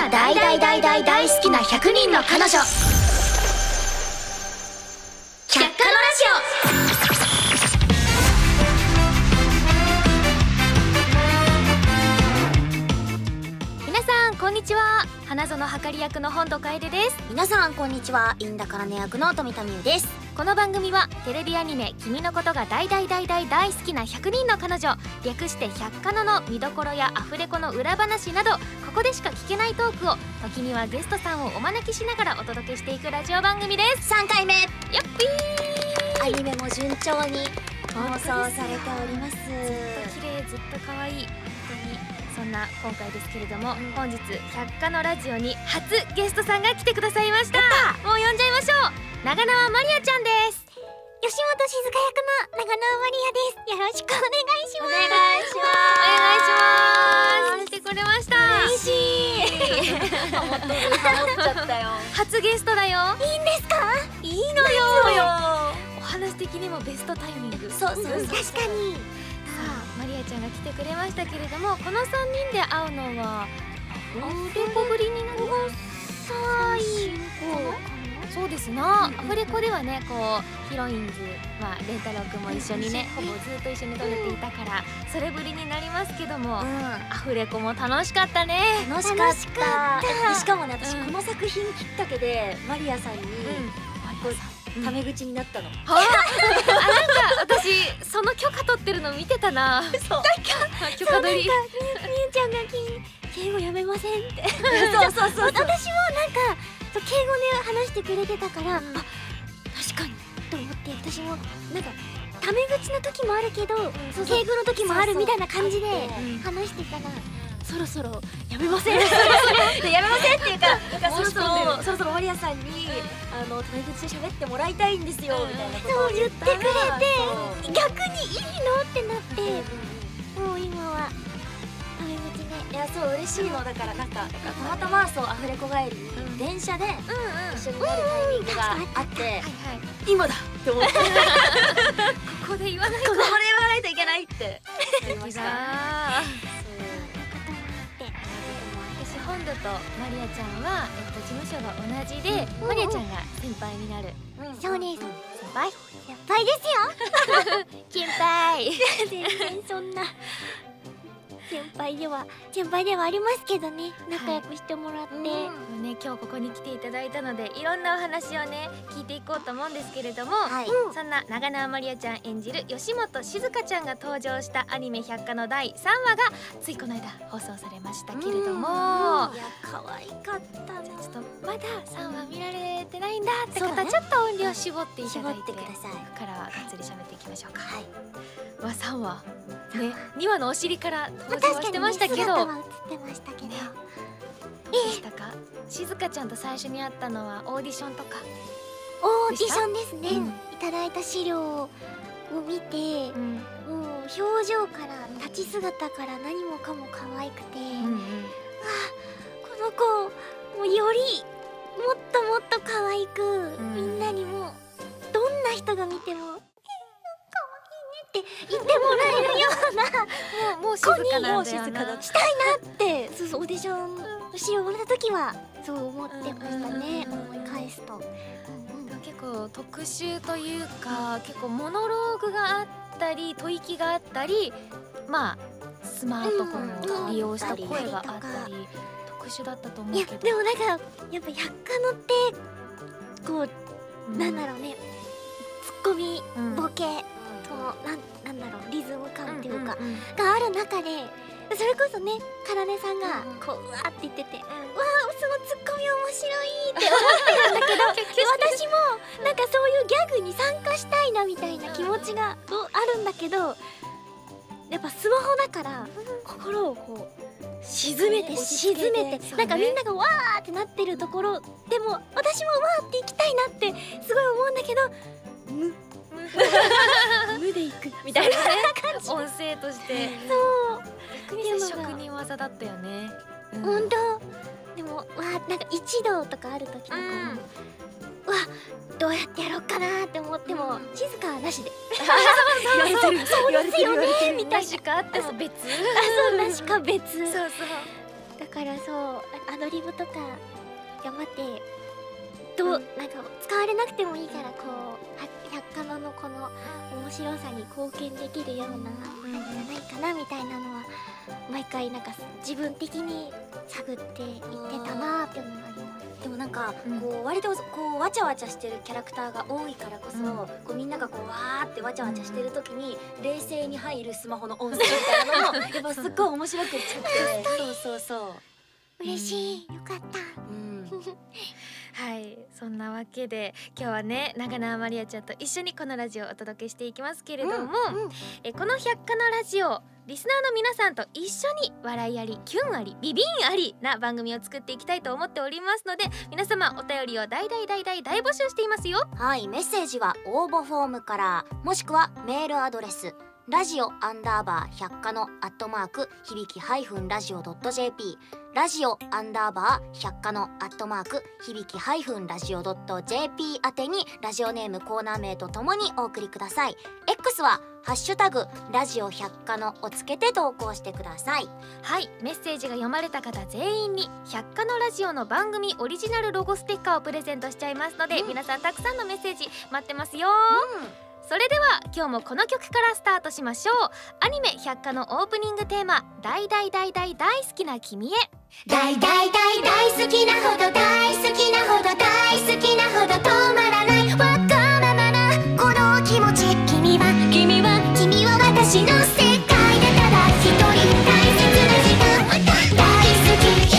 が大大大大大好きな100人の彼女。百花のラジオ。皆さんこんにちは。花園はかり役の本土楓です。 皆さんこんにちは。インダカラネ役の富田美優です。 この番組はテレビアニメ「君のことが大大大大大好きな100人の彼女」略して百花野の見どころやアフレコの裏話など、ここでしか聞けないトークを時にはゲストさんをお招きしながらお届けしていくラジオ番組です。 3回目。 やっぴー。 アニメも順調に放送されております。 ずっと綺麗、ずっと可愛い、本当に。そんな今回ですけれども、本日百花のラジオに初ゲストさんが来てくださいました。もう呼んじゃいましょう。長縄まりあちゃんです。 吉本静香役の長縄まりあです。よろしくお願いします。 お願いします。来てくれました。 嬉しい。ハモっちゃったよ。 初ゲストだよ。 いいんですか？ いいのよ。お話的にもベストタイミング。 そう確かに。 さあマリアちゃんが来てくれましたけれども、この3人で会うのはアフレコぶりになります。そうですな。アフレコではね、こうヒロインズはレンタロウくんも一緒にね、ほぼずっと一緒に撮れていたからそれぶりになりますけども、アフレコも楽しかったね。 楽しかった。しかもね、私この作品きっかけでマリアさんにタメ口になったの。 なんか私その許可取ってるの見てたな。許可取り。みゆちゃんが敬語やめませんって。そう私もなんか敬語で話してくれてたから、あ、確かにと思って、私もなんかタメ口の時もあるけど敬語の時もあるみたいな感じで話してたら、そろそろやめませんやめませんっていうか、そろそろマリアさんにタメ口で喋ってもらいたいんですよみたいなことを言ってくれて、逆にいいのってなって、もう今はタメ口ね。いや、そう嬉しいの。だからたまたまアフレコ帰りに電車で一緒になるタイミングがあって、今だって思って、ここで言わないといけないって言いました。 私本土とマリアちゃんは事務所が同じで、マリアちゃんが先輩になる。 そうです。 先輩ですよ。 先輩。 全然そんな先輩ではありますけどね、仲良くしてもらって、 ね、今日ここに来ていただいたのでいろんなお話をね聞いていこうと思うんですけれども、そんな長縄まりあちゃん演じる吉本静香ちゃんが登場したアニメ百花の第3話がついこの間放送されましたけれども、 いや可愛かったな。 ちょっとまだ3話見られてないんだって方、ちょっと音量絞っていただいて、 ください。 ここからはがっつり喋っていきましょうか。3話ね、2話のお尻から登場はしてましたけど、どうでしたか？静香ちゃんと最初に会ったのはオーディションとか？ オーディションですね。いただいた資料を見て、もう表情から立ち姿から何もかも可愛くて、この子もうよりもっともっと可愛く、みんなにもどんな人が見てもって言ってもらえるようなもう静かなんだよな。 したいなって、オーディションの資料をもらった時はそう思ってましたね。思い返すと結構特殊というか、結構モノローグがあったり吐息があったり、まあスマートフォンを利用した声があったり、特殊だったと思うけど。 いやでもなんかやっぱ百花野ってこうなんだろうね、ツッコミボケなんだろう、リズム感っていうかがある中で、それこそね、かなねさんがこううわーって言ってて、わあそのツッコミ面白いって思ってるんだけど私もなんかそういうギャグに参加したいなみたいな気持ちがあるんだけど、やっぱスマホだから心をこう沈めてなんかみんながわーってなってるところでも私もわーっていきたいなってすごい思うんだけど、無でいくみたいな感じ。 音声としてそう職人技だったよね。 本当。でもなんか一同とかある時とかも、どうやってやろうかなって思っても静かはなしで、そうですよねみたいな。 なしかあっても別。 そうなしか別。 そうだからそうアドリブとか頑張ってなんか使われなくてもいいからこう百科のこの面白さに貢献できるようなじゃないかなみたいなのは毎回なんか自分的に探っていってたなっていうのがあります。 でもなんかこう割とこうわちゃわちゃしてるキャラクターが多いからこそ、こうみんながこうわーってわちゃわちゃしてる時に冷静に入るスマホの音声みたいなのもやっぱすっごい面白くっちゃってそう嬉しい、よかった。 はい、そんなわけで今日はね長縄まりあちゃんと一緒にこのラジオをお届けしていきますけれども、この百科のラジオリスナーの皆さんと一緒に笑いありキュンありビビンありな番組を作っていきたいと思っておりますので、皆様お便りを大募集していますよ。 はい、メッセージは応募フォームから、もしくはメールアドレスラジオ_百科の響きラジオ .jp ラジオ_百科の響きラジオ .jp 宛てにラジオネームコーナー名とともにお送りください。 X はハッシュタグラジオ百科のをつけて投稿してください。 はい、メッセージが読まれた方全員に百科のラジオの番組オリジナルロゴステッカーをプレゼントしちゃいますので、皆さんたくさんのメッセージ待ってますよ。それでは今日もこの曲からスタートしましょう。アニメ百科のオープニングテーマ大好きな君へ。 大好きなほど大好きなほど大好きなほど止まらないわがままなこの気持ち、君は私の世界でただ一人大切な時間大好き。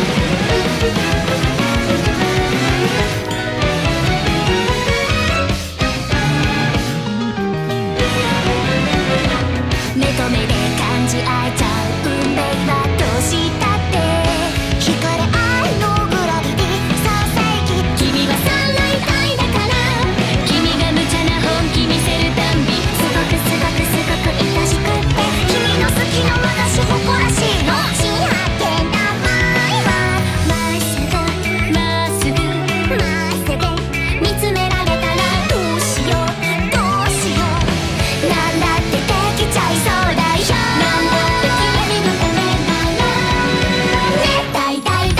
目と目で感じ合えちゃう運命はどうしたって惹かれ合いのグラビティささやき、君はサンライト愛だから君が無茶な本気見せるたんびすごく愛しくって君の好きな私誇らしいの新発見名前はまっすぐ見つめられたらどうしようなんだってできちゃいそうだよ。なんだって君のためならね。大好きな人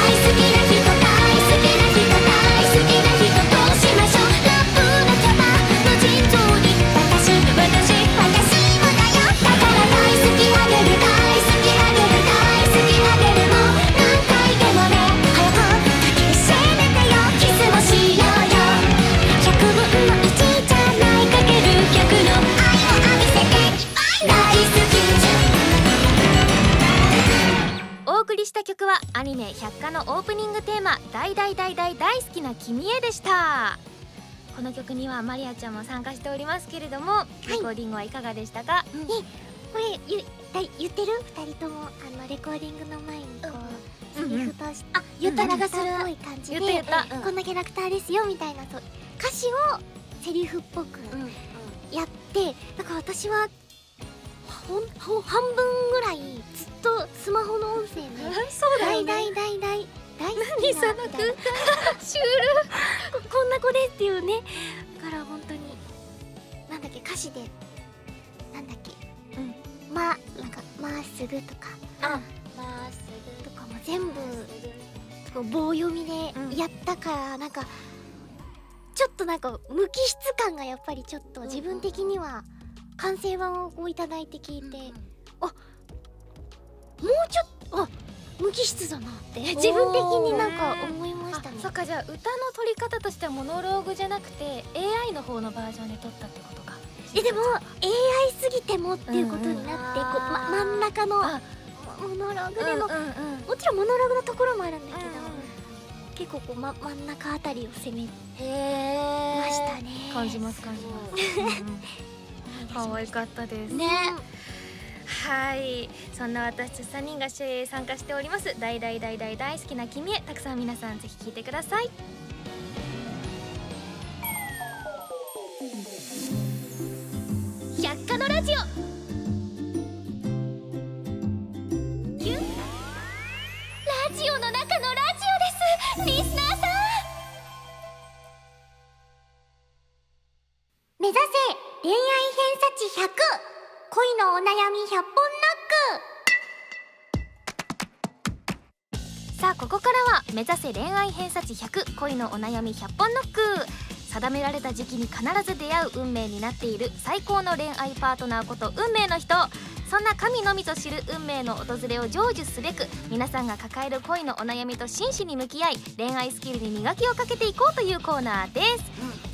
としましょう。ラップのキャパの腎臓に私もだよ。だから大好きあげるもう何回でもね。早く抱きしめてよ、キスもしようよ。100分の1じゃないかける100の愛を浴びせて大好き。 お送りした曲はアニメ百科のオープニングテーマ大好きな君へでした。この曲にはマリアちゃんも参加しておりますけれども、レコーディングはいかがでしたか？ これ言ってる2人ともレコーディングの前にこうセリフとして言った気がするっぽい感じで言った、 こんなキャラクターですよみたいな歌詞をセリフっぽくやってだから私は半分ぐらいずっとスマホの音声ねそうだよね。 大好きな何その空間シュールこんな子ですっていうね。だから本当になんだっけ歌詞でなんだっけなんかまっすぐとかまっすぐとかも全部こう棒読みでやったから、なんかちょっとなんか無機質感がやっぱりちょっと自分的には完成版をいただいて聞いて、もうちょっと無機質だなって自分的になんか思いましたね。 そっか、じゃあ歌の取り方としてはモノローグじゃなくて AI の方のバージョンで撮ったってことか。 でも AI すぎてもっていうことになって、こう真ん中のモノローグでも、もちろんモノローグのところもあるんだけど、結構こう真ん中あたりを攻めましたね。 感じます可愛かったですね。 はい、そんな私たち3人が参加しております大好きな君へ、たくさん皆さんぜひ聴いてください。百科のラジオキュンラジオの中のラジオです。リスナーさん目指せ恋愛偏差値100、恋のお悩み100本ノック。 さあここからは目指せ恋愛偏差値100恋のお悩み100本ノック。定められた時期に必ず出会う運命になっている最高の恋愛パートナーこと運命の人。そんな神のみぞ知る運命の訪れを成就すべく皆さんが抱える恋のお悩みと真摯に向き合い恋愛スキルに磨きをかけていこうというコーナーです。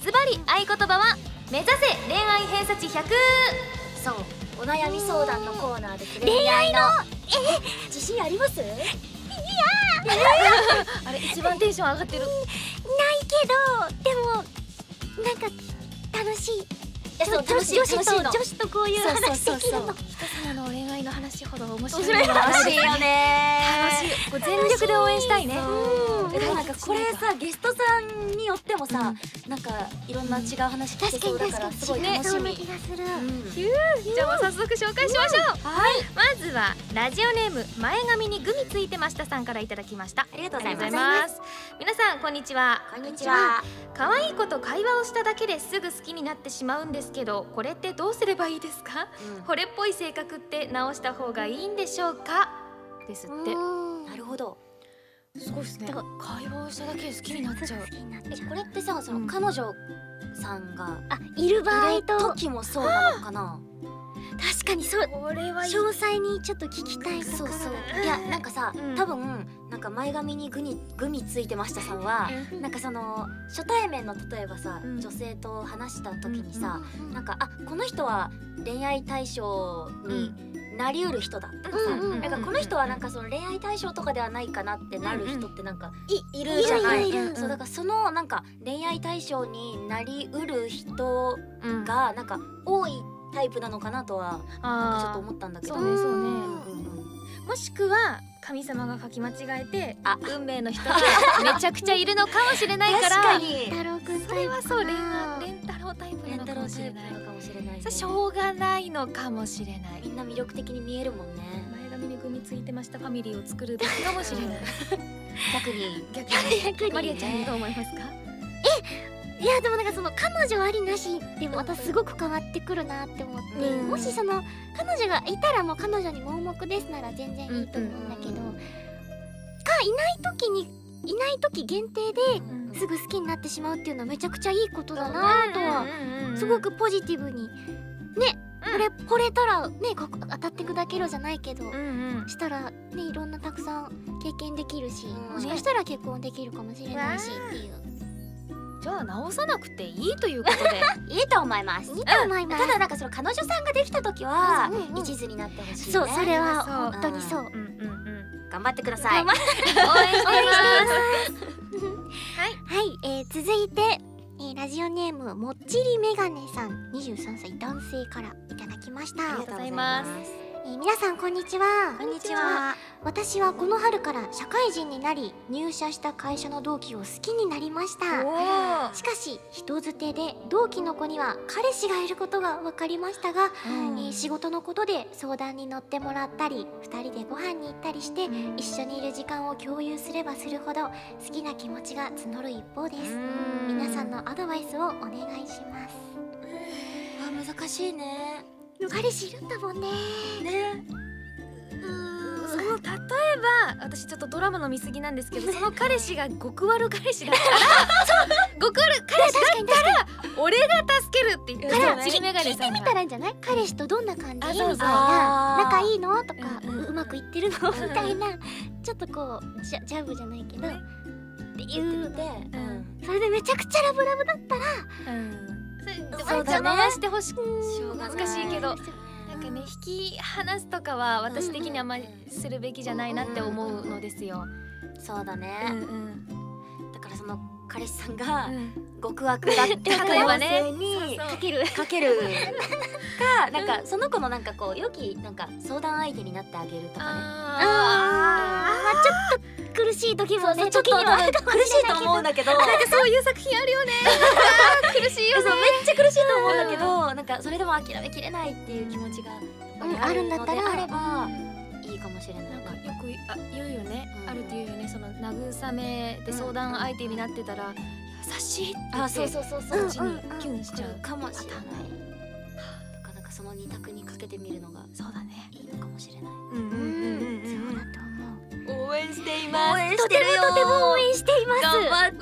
ズバリ合言葉は目指せ恋愛偏差値100。 そう、お悩み相談のコーナーです。 恋愛の自信あります？ あれ一番テンション上がってる。 ないけど、でもなんか楽しい。 そう楽しい、 女子とこういう話できるの。 人様の恋愛の話ほど面白い面白い楽しいよね。 楽しい。こう全力で応援したいね。 でもなんかこれさ、ゲストさんによってもさ、なんかいろんな違う話聞けそうだからすごい楽しみ。 気がする。 じゃあ早速紹介しましょう。はい、まずはラジオネーム前髪にグミついてましたさんからいただきました。 ありがとうございます。 皆さんこんにちは。 こんにちは。 可愛い子と会話をしただけですぐ好きになってしまうんですけど、これってどうすればいいですか？惚れっぽい性格って直した方がいいんでしょうか？ですって。 なるほど。 すごいですね。会話をしただけで好きになっちゃう。 これってさ、その彼女さんがいる場合と時もそうなのかな。 確かにそう。 これは詳細にちょっと聞きたい。 そうそう。いやなんかさ、多分なんか前髪にグミついてましたさんはなんかその初対面の例えばさ、女性と話した時にさ、なんかこの人は恋愛対象になりうる人だとかさ、なんかこの人はなんかその恋愛対象とかではないかなってなる人ってなんかいるじゃない。そうだからそのなんか恋愛対象になりうる人がなんか多いタイプなのかなとはなんかちょっと思ったんだけど。 そうねそうね。もしくは神様が書き間違えて運命の人がめちゃくちゃいるのかもしれないから。 確かに。 太郎くんそれはそうレンタロウタイプなのかもしれない。それしょうがないのかもしれない。 みんな魅力的に見えるもんね。 前髪にグミついてましたファミリーを作るべきかもしれない。 逆にマリアちゃんどう思いますか？ いやでもなんかその彼女ありなしでもまたすごく変わってくるなって思って、もしその彼女がいたらもう彼女に盲目ですなら全然いいと思うんだけど、いない時限定ですぐ好きになってしまうっていうのはめちゃくちゃいいことだなとはすごくポジティブにね、惚れたらね当たって砕けろじゃないけど、したらねいろんなたくさん経験できるし、もしかしたら結婚できるかもしれないしっていう。 じゃあ直さなくていいということでいいと思います。 いいと思います。 ただなんかその彼女さんができた時は一途になってほしいね。 そう、それは本当にそう。 頑張ってください。 応援してます。 はい、続いてラジオネームもっちりメガネさん23歳男性からいただきました。 ありがとうございます。 皆さんこんにちは。 こんにちは。 私はこの春から社会人になり入社した会社の同期を好きになりました。しかし人づてで同期の子には彼氏がいることが分かりましたが、仕事のことで相談に乗ってもらったり2人でご飯に行ったりして一緒にいる時間を共有すればするほど好きな気持ちが募る一方です。皆さんのアドバイスをお願いします。 難しいね。 彼氏いるんだもんね。 その例えば私ちょっとドラマの見過ぎなんですけど、その彼氏が極悪彼氏だったら極悪彼氏だったら俺が助けるって言って聞いてみたらいいんじゃない？彼氏とどんな感じみたいな、仲いいのとかうまくいってるのみたいな、ちょっとこうジャブじゃないけどって言うて、それでめちゃくちゃラブラブだったらそうだね。回してほしく難しいけど、なんかね引き離すとかは私的にあんまりするべきじゃないなって思うのですよ。 そうだね。だからその彼氏さんが極悪だって可能性にかけるか、なんかその子のなんかこう良きなんか相談相手になってあげるとかね。 ちょっと苦しい時もね、 ちょっと苦しいと思うんだけど、なんかそういう作品あるよね。苦しいよね。 めっちゃ苦しいと思うんだけど、なんかそれでも諦めきれないっていう気持ちがあるんだったらあればいいかもしれない。 なんかよく言うよね。あるって言うよね。その慰めで相談相手になってたら優しいって言って、そっちにキュンしちゃうかもしれない。なんかその二択にかけてみるのがそうだね。 いいのかもしれない。 そうだと思う。 応援しています。 応援してるよ。とても応援しています。 頑張って。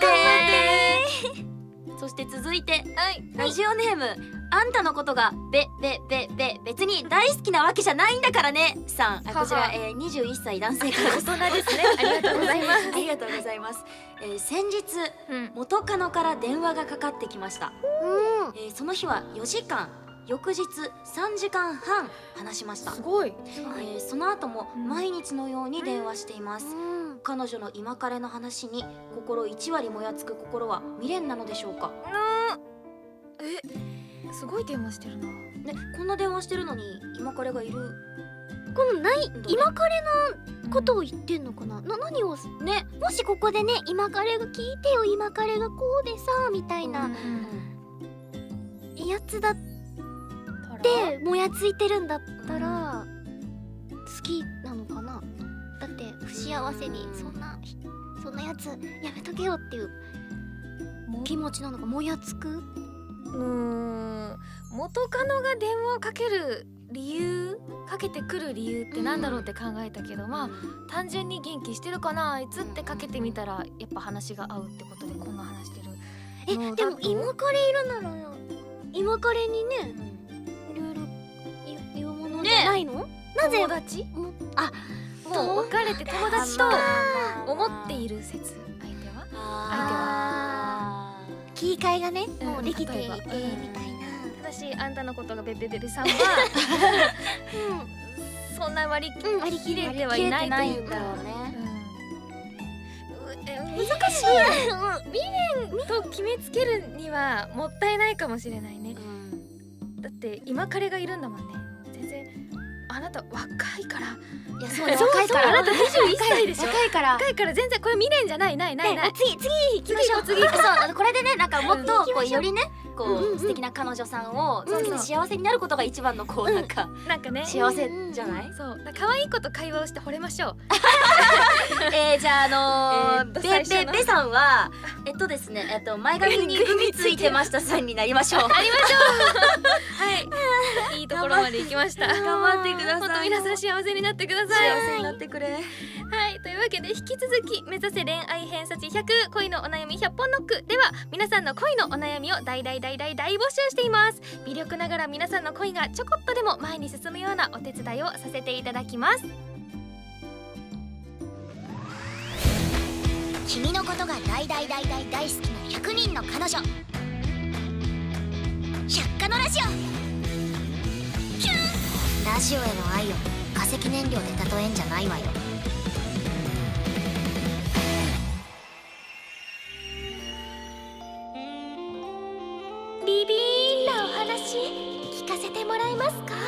そして続いて、ラジオネーム、あんたのことが別に大好きなわけじゃないんだからねさん。こちら21歳男性からです。 大人ですね。ありがとうございます。 ありがとうございます。先日元カノから電話がかかってきました。その日は4時間、翌日3時間半話しました。 すごい。 その後も毎日のように電話しています。彼女の今彼の話に心1割もやつく心は未練なのでしょうか。 すごい電話してるな。 ね、こんな電話してるのに今彼がいる。 この今彼のことを言ってんのかな。何をね、もしここでね、今彼が聞いてよ、今彼がこうでさみたいなやつだってもやついてるんだったら好きなのかな。だって不幸せにそんなやつやめとけよっていう気持ちなのか、もやつく。 元カノが電話をかけてくる理由ってなんだろうって考えたけど、まあ単純に元気してるかなあいつってかけてみたらやっぱ話が合うってことでこんな話してる。 でも今彼いるなら今彼にね、いろいろ言うものじゃないの？なぜ？ 友達？もう別れて友達と思っている説。相手は切り替えがね、もうできていてみたいな。 ただしあんたのことがベさんはそんな割り切れてはいないというか、難しい。未練と決めつけるにはもったいないかもしれないね。だって今彼がいるんだもんね。全然あなた若いから。 いや、そうね、若いから。 あなた21歳でしょ。 若いから全然これ未練じゃない。 次行きましょう。 そう、これでね、なんかもっとこうよりね、こう素敵な彼女さんを幸せになることが一番のこうなんかね、幸せじゃない？ そう、可愛い子と会話をして惚れましょう。 じゃあベさんはですね、前髪に海ついてましたさんになりましょう。 はい、いいところまで行きました。 頑張ってください。 本当皆さん幸せになってください。 幸せになってくれ。 はい、というわけで引き続き目指せ恋愛偏差値100、恋のお悩み100本ノックでは皆さんの恋のお悩みを大募集しています。微力ながら皆さんの恋がちょこっとでも前に進むようなお手伝いをさせていただきます。 君のことが大好きな100人の彼女、100カのラジオ。ラジオへの愛を化石燃料で例えんじゃないわよ。 ビビーンなお話聞かせてもらえますか？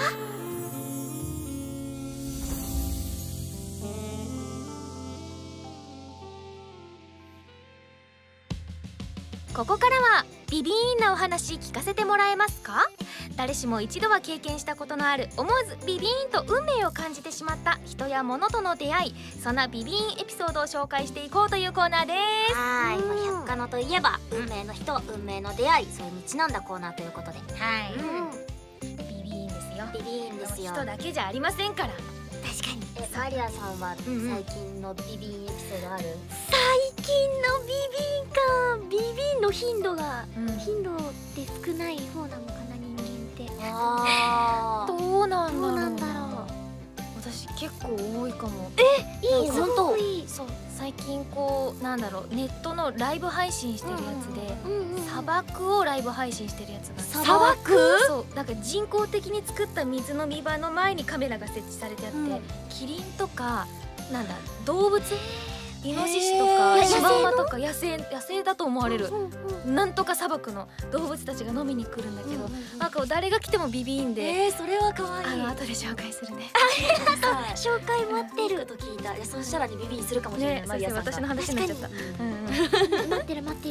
ここからはビビーンなお話聞かせてもらえますか？誰しも一度は経験したことのある思わずビビーンと運命を感じてしまった人や物との出会い、そんなビビーンエピソードを紹介していこうというコーナーです。 はい、100カノといえば運命の人、運命の出会い、それにちなんだコーナーということで、 ビビーンですよ。 ビビーンですよ。 人だけじゃありませんから。 確かに。マリアさんは最近のビビーンエピソードある？ 最近のビビーンの頻度って少ない方なのかな、人間って。 どうなんだろう。私結構多いかも。 いい、 本当。 そう、最近こうなんだろう、ネットのライブ配信してるやつで砂漠をライブ配信してるやつが。 砂漠？ そう、なんか人工的に作った水の見場の前にカメラが設置されてあって、キリンとかなんだ動物、イノシシとかシマウマとか野生だと思われるなんとか砂漠の動物たちが飲みに来るんだけど、なんか誰が来てもビビーンで、 それは可愛い。 後で紹介するね。 紹介待ってると聞いた。そうしたらね、ビビーンするかもしれない。マリアさんが。 私の話になっちゃった。 待ってる。 はい、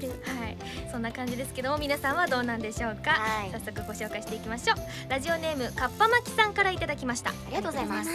そんな感じですけども、皆さんはどうなんでしょうか。早速ご紹介していきましょう。ラジオネームかっぱまきさんからいただきました。 ありがとうございます。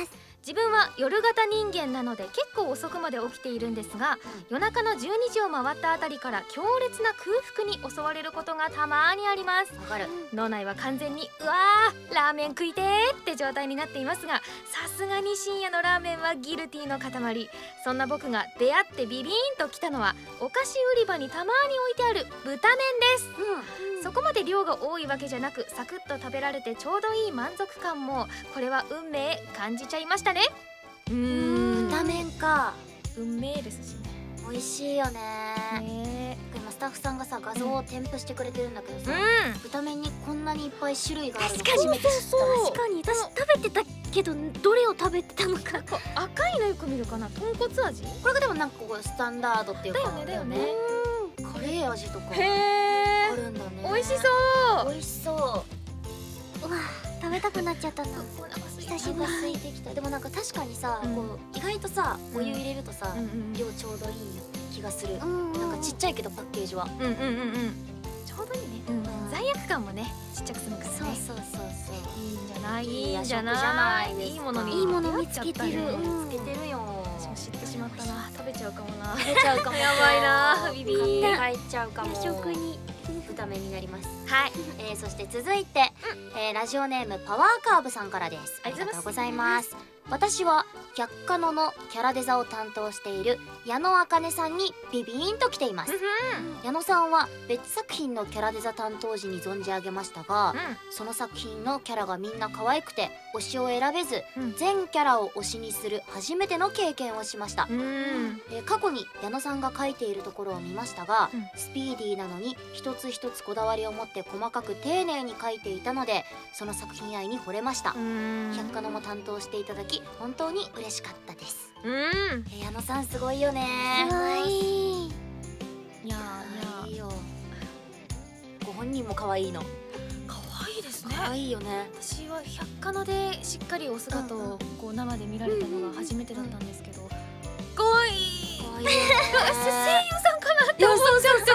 自分は夜型人間なので結構遅くまで起きているんですが、夜中の12時を回ったあたりから強烈な空腹に襲われることがたまにあります。 わかる。 脳内は完全にうわーラーメン食いてーって状態になっていますが、さすがに深夜のラーメンはギルティの塊。そんな僕が出会ってビビーンときたのは、お菓子売り場にたまに置いてある豚麺です。そこまで量が多いわけじゃなく、サクッと食べられてちょうどいい満足感も、これは運命感じちゃいましたね。 豚麺か。 運命ですしね。 美味しいよね。今スタッフさんがさ、画像を添付してくれてるんだけどさ、豚麺にこんなにいっぱい種類があるの初めて知った。 確かに私食べてたけど、どれを食べてたのか。 赤いのよく見るかな、豚骨味。 これがでもなんかこうスタンダードっていうかだよね。 カレー味とかあへー、 るんだね。 美味しそう。 美味しそう。 うわ、食べたくなっちゃったな。久しぶり。 空いてきた。でもなんか確かにさ、こう意外とさ、お湯入れるとさ、量ちょうどいい気がする。なんかちっちゃいけどパッケージは。 ちょうどいいね。罪悪感もね、ちっちゃくするからね。 そう。 いいんじゃない。 いいじゃない。 いいものに。 いいもの見つけてる。 見つけてるよ。 私も知ってしまったな。食べちゃうかもな。 食べちゃうかも。 やばいな。ビビー。 帰っちゃうかも。 夜食に豚麺になります。 はい。 そして続いて、ラジオネームパワーカーブさんからです。ありがとうございます。私は百科野のキャラデザを担当している矢野茜さんにビビーンと来ています。矢野さんは別作品のキャラデザ担当時に存じ上げましたが、その作品のキャラがみんな可愛くて推しを選べず、全キャラを推しにする初めての経験をしました。過去に矢野さんが描いているところを見ましたが、スピーディーなのに一つ一つこだわりを持って細かく丁寧に描いていたので、その作品愛に惚れました。百科野も担当していただき本当に嬉しかったです。矢野さんすごいよね。 可愛い。 いやいいよ。ご本人も可愛いの。 可愛いですね。 可愛いよね。 私は百科野でしっかりお姿をこう生で見られたのが初めてだったんですけど、可愛い。 可愛い。 声優さんかなって思っちゃって、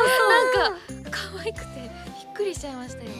なんか可愛くてびっくりしちゃいましたよ。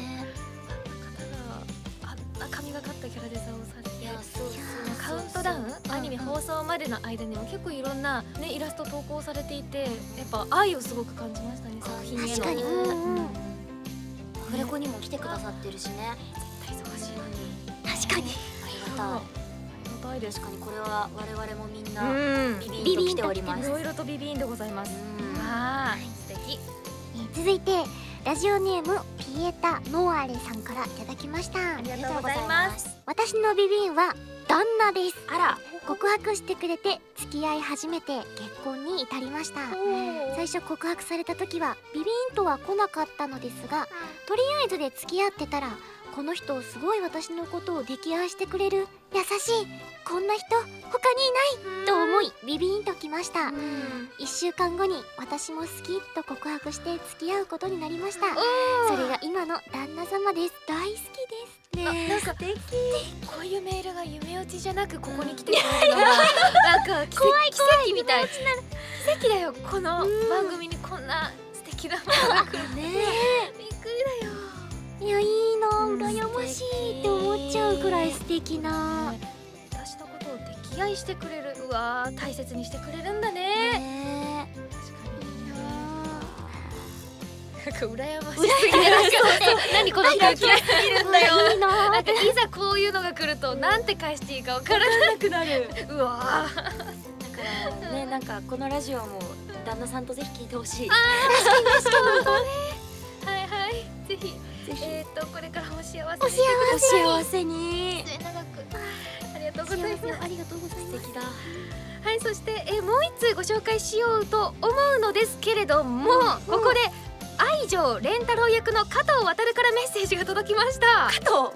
あんな神がかったキャラデザをされて、カウントダウンアニメ放送までの間にも結構いろんなねイラスト投稿されていて、やっぱ愛をすごごく感じましたね、作品への。 確かに。 アフレコにも来てくださってるしね。 絶対忙しいのに。 確かに。 ありがたい。 ありがたいです。 確かにこれは我々もみんなビビンと来ております。 いろいろとビビンでございます。わあ、素敵。 続いてラジオネームピエタノアレさんからいただきました。 ありがとうございます。 私のビビンは旦那です。 あら、 告白してくれて付き合い始めて結婚に至りました。最初告白された時はビビンとは来なかったのですが、とりあえずで付き合ってたら、この人すごい私のことを溺愛してくれる、優しい、こんな人他にいないと思いビビンときました。1週間後に私も好きと告白して付き合うことになりました。それが今の旦那様です。大好きですね。 なんかこういうメールが夢落ちじゃなくここに来てくれるのがなんか奇跡みたい。奇跡だよ、この番組にこんな素敵なものが来るね。びっくりだよ。 いや、いいな、羨ましいって思っちゃうくらい素敵な。 私のことを溺愛してくれる、うわー、大切にしてくれるんだね。確かに。なんか羨ましすぎる。何この空気がすぎるんだよ。なんかいざこういうのが来るとなんて返していいかわからなくなる。うわー。 だからね、なんかこのラジオも旦那さんとぜひ聞いてほしい。 確かに。はいはい、ぜひ。これからも幸せに末永くありがとうございます。 ありがとうございます。 素敵だ。 はい、そしてもう一通ご紹介しようと思うのですけれども、ここで愛情レンタロウ役の加藤航からメッセージが届きました。 加藤、 はい、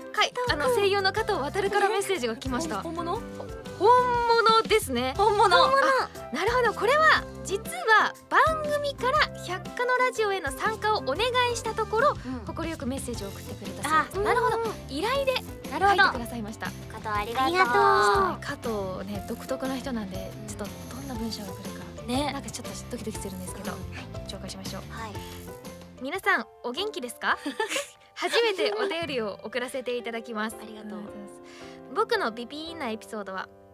声優の加藤航からメッセージが来ました。 本物ですね。 本物。 なるほど、これは実は番組から百科のラジオへの参加をお願いしたところ、快くメッセージを送ってくれたそうです。なるほど、依頼で書いてくださいました。 加藤ありがとう。 加藤ね、独特な人なんで、ちょっとどんな文章が来るかね、なんかちょっとドキドキするんですけど、紹介しましょう。 はい。 皆さんお元気ですか？初めてお便りを送らせていただきます。 ありがとう。 僕のビビーなエピソードは、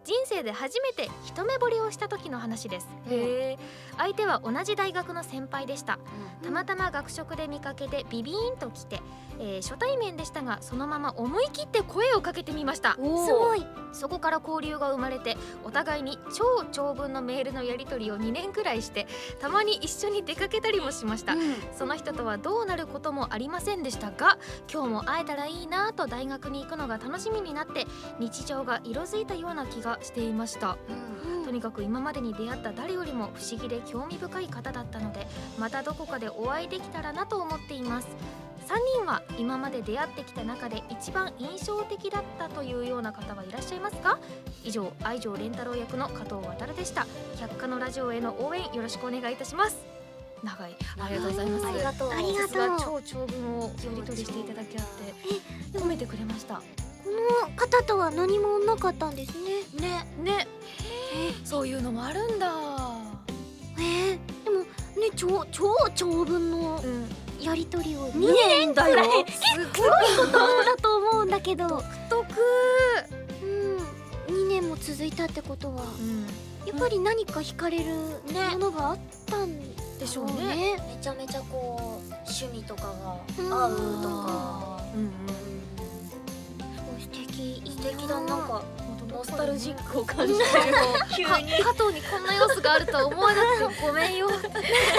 人生で初めて一目惚れをした時の話です。へえ。相手は同じ大学の先輩でした。たまたま学食で見かけてビビーンと来て、初対面でしたがそのまま思い切って声をかけてみました。 すごい。 そこから交流が生まれて、お互いに超長文のメールのやり取りを2年くらいして、たまに一緒に出かけたりもしました。その人とはどうなることもありませんでしたが、今日も会えたらいいなと大学に行くのが楽しみになって、日常が色づいたような気がしていました。とにかく今までに出会った誰よりも不思議で興味深い方だったので、またどこかでお会いできたらなと思っています。3人は今まで出会ってきた中で一番印象的だったというような方はいらっしゃいますか？以上、愛情蓮太郎役の加藤航でした。百科のラジオへの応援よろしくお願いいたします。長い、ありがとうございます。 ありがとう。 ありがとう。 さすが超長文をやり取りしていただきあって褒めてくれました。 この方とは何もなかったんですね。 ね、そういうのもあるんだ。 でもね、超長文のやり取りを 2年だよ。 すごいことだと思うんだけど、 独特。 2年も続いたってことは、やっぱり何か惹かれるものがあったんでしょうね。 めちゃめちゃこう趣味とかが合うとか、 素敵。 素敵だ。なんかノスタルジックを感じてる。急に加藤にこんな要素があるとは思わなくてごめんよ。素敵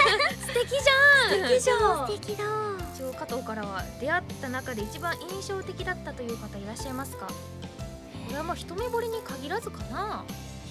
じゃん。 素敵だ。 一応加藤からは、出会った中で一番印象的だったという方いらっしゃいますか？これはもう一目惚れに限らずかな。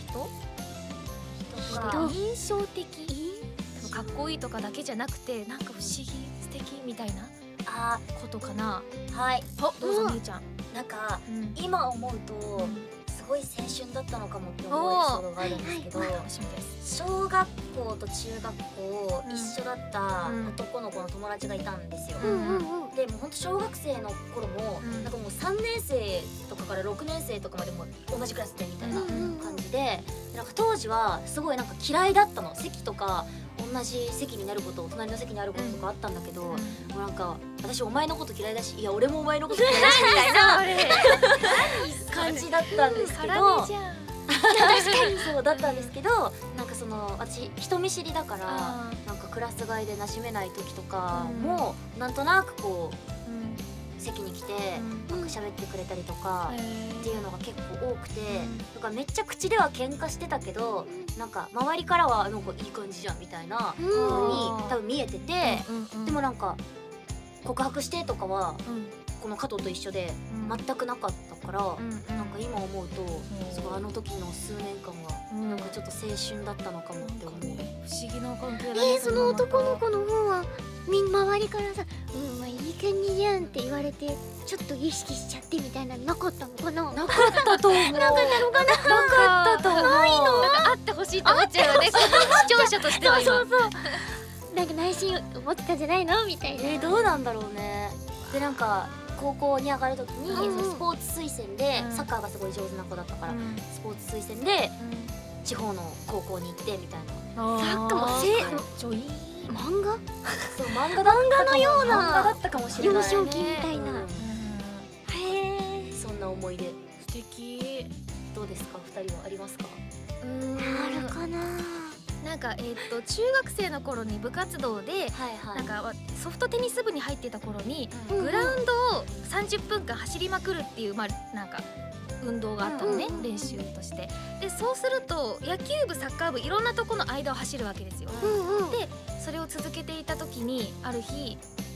印象的、かっこいいとかだけじゃなくて、なんか不思議、素敵みたいなことかな。 はい。 どうぞみゆちゃん。 なんか今思うとすごい青春だったのかもって思うエピソードがあるんですけど、 楽しみです。 小学校と中学校一緒だった男の子の友達がいたんですよ。でもうほんと小学生の頃もなんかもう3年生とかから6年生とかまでも同じクラスでみたいな感じで、なんか当時はすごいなんか嫌いだったの。席とか同じ席になること、隣の席にあることとかあったんだけど、もうなんか私お前のこと嫌いだし、いや俺もお前のこと嫌いだしみたいな感じだったんですけど、確かにそうだったんですけど、なんかその私人見知りだから、なんかクラス替えで馴染めない時とかもなんとなくこう席に来てなんか喋ってくれたりとかっていうのが結構多くて、だからめっちゃ口では喧嘩してたけど、なんか周りからはなんかいい感じじゃんみたいな風に多分見えてて、でもなんか告白してとかはこの加藤と一緒で全くなかったから、なんか今思うとすごいあの時の数年間はなんかちょっと青春だったのかもって思う。 不思議な関係だね。 その男の子の方は周りからさ「まあいい感じじゃん」って言われてちょっと意識しちゃってみたいなのなかったのかな。 なかったと思う。 なかったのかな。 なかったと思う。ないの？なんかあってほしいと思っちゃうよね。視聴者としては今。 そうなんか内心思ってたんじゃないのみたいな。 どうなんだろうね。でなんか高校に上がる時にスポーツ推薦でサッカーがすごい上手な子だったからスポーツ推薦で地方の高校に行ってみたいな。 サッカーも女優漫画？ そう漫画のような漫画だったかもしれないね。 幼少期みたいな。へえ。そんな思い出。 素敵。 どうですか2人はありますか？ あるかな。 なんか中学生の頃に部活動でなんかソフトテニス部に入ってた頃にグラウンドを30分間走りまくるっていうなんか運動があったのね、練習として。でそうすると野球部サッカー部いろんなとこの間を走るわけですよ。でそれを続けていた時にある日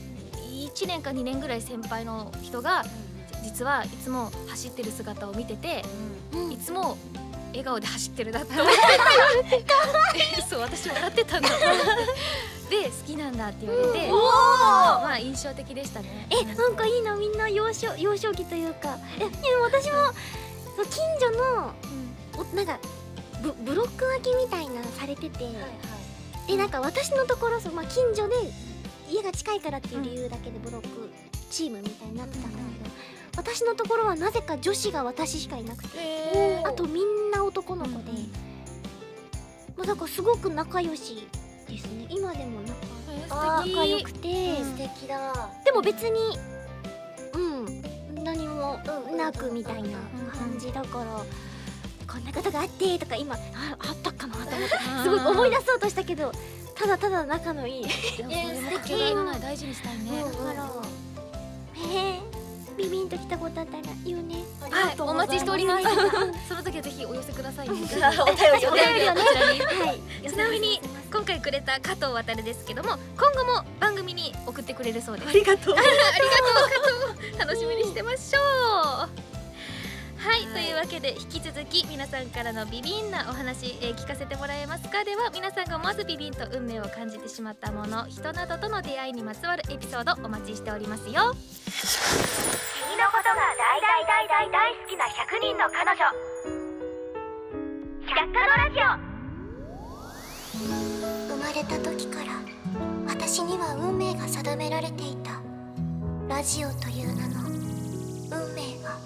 1年か2年ぐらい先輩の人が実はいつも走ってる姿を見てて、いつも笑顔で走ってるなって思ってそう私笑ってたんだで好きなんだって言われて、まあ印象的でしたね。 なんかいいな、みんな幼少期というか。でも私も近所のなんかブロック分けみたいなのされてて、でなんか私のところ近所で家が近いからっていう理由だけでブロックチームみたいになってたんだけど、私のところはなぜか女子が私しかいなくて、あとみんな男の子で、だからすごく仲良しですね。今でも仲良くて素敵だ。 でも別に何もなくみたいな感じだからこんなことがあってとか今あったかなと思ってすごい思い出そうとしたけど、ただただ仲のいい素敵。大事にしたいね。 ビビンと来たことあったら言うね。 はい、お待ちしております。その時はぜひお寄せくださいね。 お便りをね。 ちなみに今回くれた加藤航ですけども、今後も番組に送ってくれるそうです。 ありがとう。 ありがとう加藤、楽しみにしてましょう。はい、というわけで引き続き皆さんからのビビンなお話、聞かせてもらえますか。では皆さんがまずビビンと運命を感じてしまったもの、人などとの出会いにまつわるエピソードお待ちしておりますよ。 君のことが大好きな100人の彼女、百科のラジオ。 生まれた時から私には運命が定められていた。ラジオという名の運命が。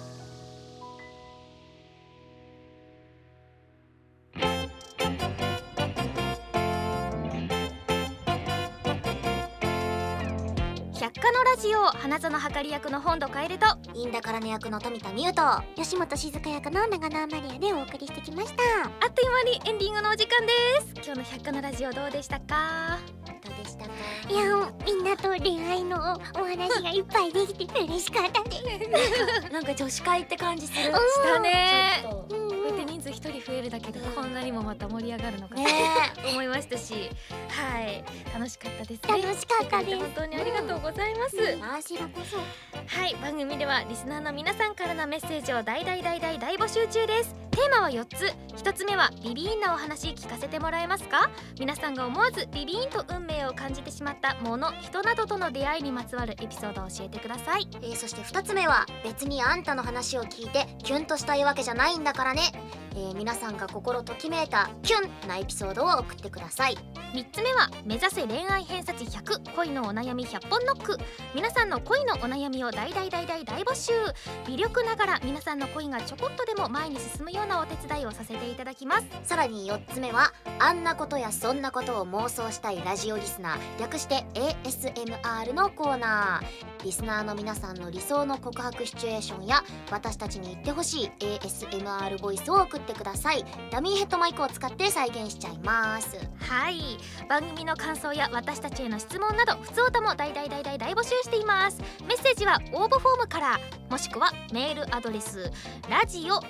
百科のラジオ、花園はかり役の本土楓とインダカラネ役の富田美優と吉本静香役の長縄マリアでお送りしてきました。 あっという間にエンディングのお時間です。今日の百科のラジオどうでしたか。 どうでしたか。 いや、みんなと恋愛のお話がいっぱいできて嬉しかったです。 なんか女子会って感じする。 したね。 ちょっとこうやって人数1人増えるだけでこんなにもまた盛り上がるのかと思いましたし、はい、楽しかったですね。 楽しかったです。 本当にありがとうございます。 あちらこそ。 はい、番組ではリスナーの皆さんからのメッセージを大募集中です。テーマは4つ。1つ目はビビーンなお話聞かせてもらえますか。皆さんが思わずビビーンと運命を感じてしまったもの、人などとの出会いにまつわるエピソードを教えてください。 そして2つ目は別にあんたの話を聞いてキュンとしたいわけじゃないんだからね。皆さんが心ときめいたキュンなエピソードを送ってください。 3つ目は目指せ恋愛偏差値100、恋のお悩み100本ノック。皆さんの恋のお悩みを大募集。微力ながら皆さんの恋がちょこっとでも前に進むようなお手伝いをさせていただきます。 さらに4つ目はあんなことやそんなことを妄想したいラジオリスナー、略して ASMR のコーナー。リスナーの皆さんの理想の告白シチュエーションや私たちに言ってほしい ASMR ボイスを送ってください。ダミーヘッドマイクを使って再現しちゃいます。 はい、番組の感想や私たちへの質問など普通歌も大募集しています。メッセージは応募フォームから、もしくはメールアドレスラジオ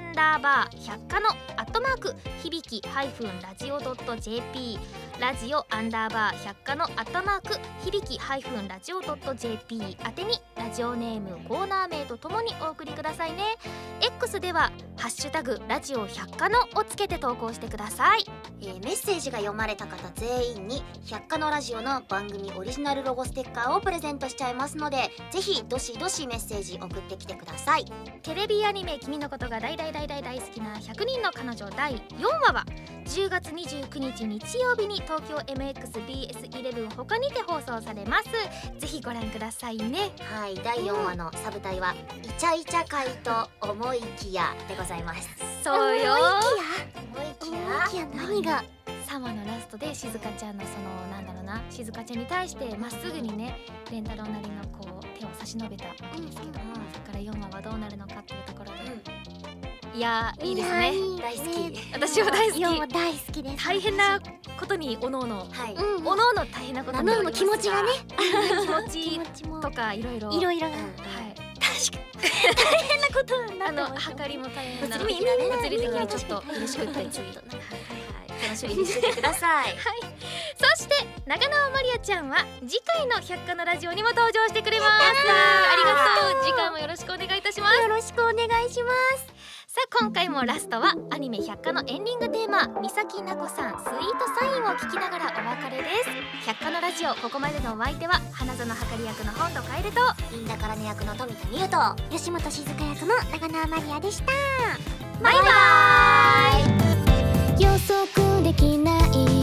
_百科の響きラジオ .jp、 ラジオ百科の響きラジオ .jp 宛てにラジオネーム、コーナー名とともにお送りくださいね。 X ではハッシュタグラジオ百科のをつけて投稿してください。 メッセージが読まれた方全員に百科のラジオの番組オリジナルロゴステッカーをプレゼントしちゃいますので、ぜひどしどしメッセージ送ってきてください。 テレビアニメ君のことが大好きな100人の彼女第4話は10月29日日曜日に東京 MXBS11 他にて放送されます。ぜひご覧くださいね。 はい、第4話のサブタイはイチャイチャ会と思いきやでございます。 そうよ。 思いきや何が 3話のラストで静香ちゃんのなんだろうな、静香ちゃんに対してまっすぐにね蓮太郎なりのこう手を差し伸べたわけですけども、そこから4話はどうなるのかっていうところで、いやーいいですね。 大好き。 私は大好き。 4は大好きです。 大変なことにおのおのはい。 おのおの大変なことになりますが、 気持ちがね、 気持ちとかいろいろが、はい、 はい、 確かに大変なことになってました。 測りも大変な物理的なね、 物理的にちょっと嬉しくってつい楽しみにしててください。 そして長縄マリアちゃんは次回の百科のラジオにも登場してくれます。ありがとう。次回もよろしくお願いいたします。 よろしくお願いします。 さあ今回もラストはアニメ百科のエンディングテーマ、三崎なこさんスイートサインを聞きながらお別れです。百科のラジオ、ここまでのお相手は花園はかり役の本土楓とインダカラネ役の富田美優と吉本静香役の長縄マリアでした。 バイバーイ。 予測できない